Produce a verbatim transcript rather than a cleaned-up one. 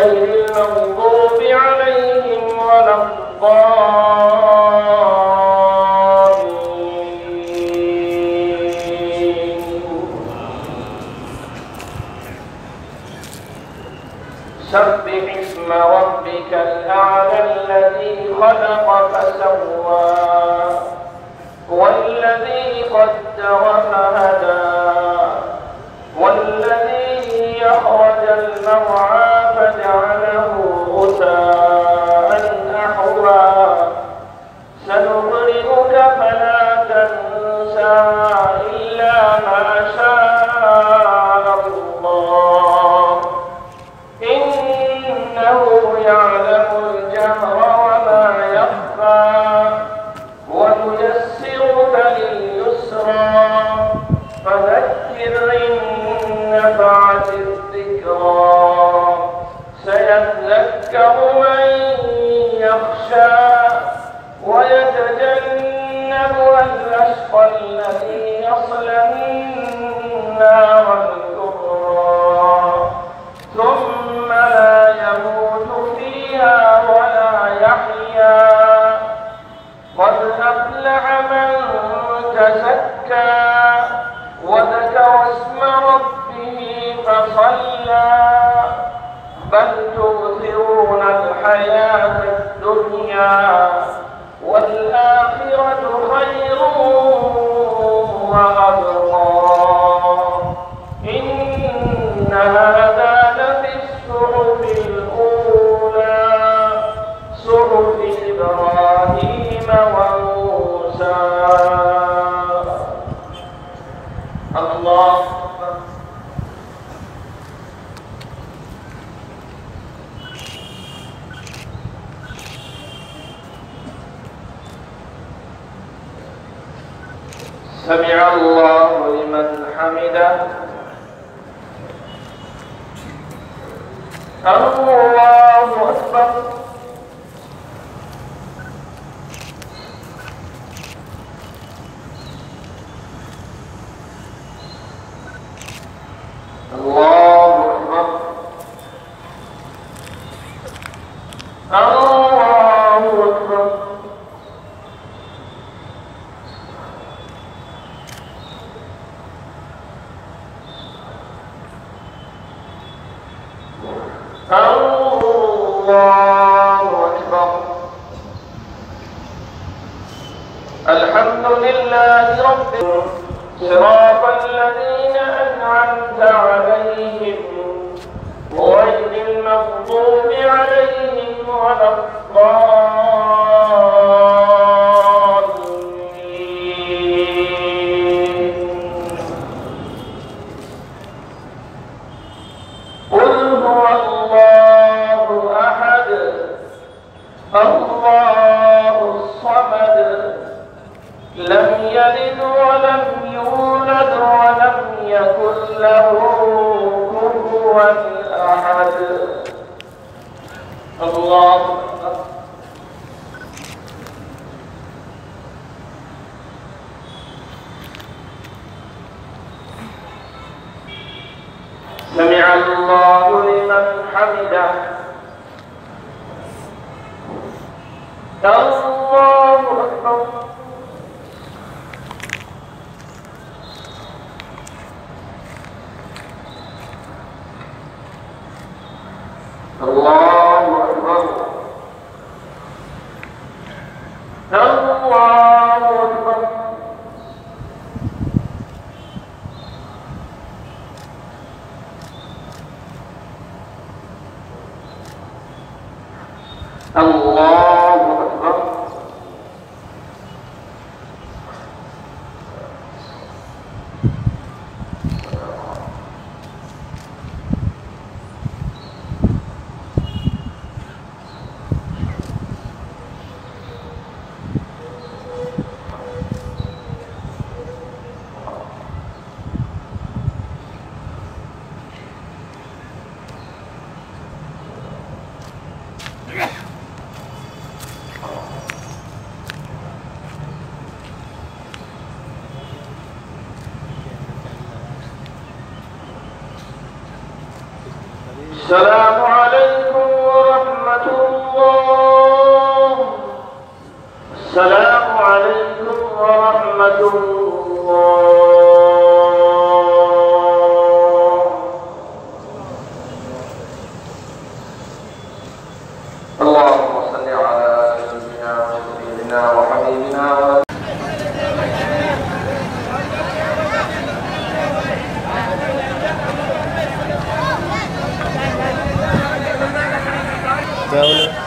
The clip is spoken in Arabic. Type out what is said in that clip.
غير المغضوب عليهم ولا الضالين. سبح اسم ربك الأعلى الذي خلق فسوى والذي قدر فهدى والذي أخرج المرعى فجعله غثاء أحوى سنقرئك فلا تنسى إلا ما شاء الله إنه يعلم الجهر وما يخفى ونيسرك لليسرى فذكر إن نفعت الذكرى سيذكر من يخشى ويتجنبها الأشقى الذي يصلى النار الكبرى ثم لا يموت فيها ولا يحيا قد أفلح من تزكى وذكر اسم ربه فصلى بل تؤثرون الحياة الدنيا والآخرة خير وأبقى إن هذا لفي الصحف الأولى صحف إبراهيم وموسى. الله أكبر. سمع الله لمن حمده. الله أكبر. الله أكبر. الله أكبر. الله أكبر. الحمد لله رب صراط الذين أنعمت عليهم غير المغضوب عليهم ولا الضالين. قل هو الله أحد الله الصمد لم يلد ولم يولد ولم يكن له كفوا أحد. الله أكبر. سمع الله لمن حمده. الله أكبر. الله أكبر. الله أكبر. الله أكبر. السلام عليكم السلام عليكم ورحمة الله. اللهم صل على سيدنا وسيدنا وحبيبنا و क्या